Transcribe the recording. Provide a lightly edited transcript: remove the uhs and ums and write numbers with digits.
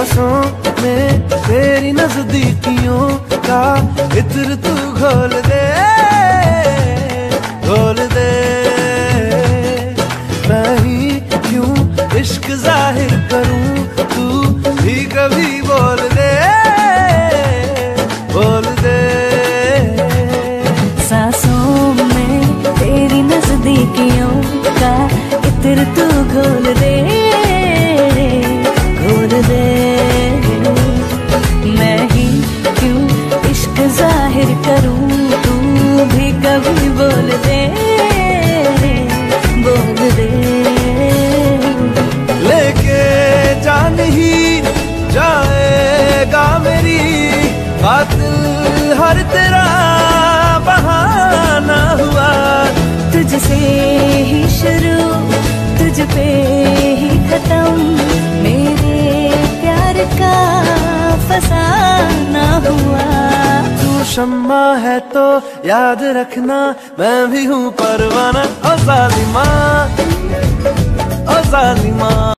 सांसों में तेरी नजदीकियों का इत्र तू घोल दे, घोल दे। मैं ही क्यों इश्क जाहिर करूं, तू भी कभी बोल दे, बोल दे। सांसों में तेरी नजदीकियों का इत्र तू घोल दे, घोल दे। मैं ही क्यों इश्क जाहिर करूं, तू भी कभी बोल दे, बोल दे। लेके जान ही जाएगा मेरी कातिल हर तेरा बहाना हुआ। तुझसे ही शुरू तुझ पे ही खत्म, मेरे प्यार का फसाना हुआ। तू शम्मा है तो याद रखना, मैं भी हूँ परवाना। ओ जालिमा, ओ जालिमा।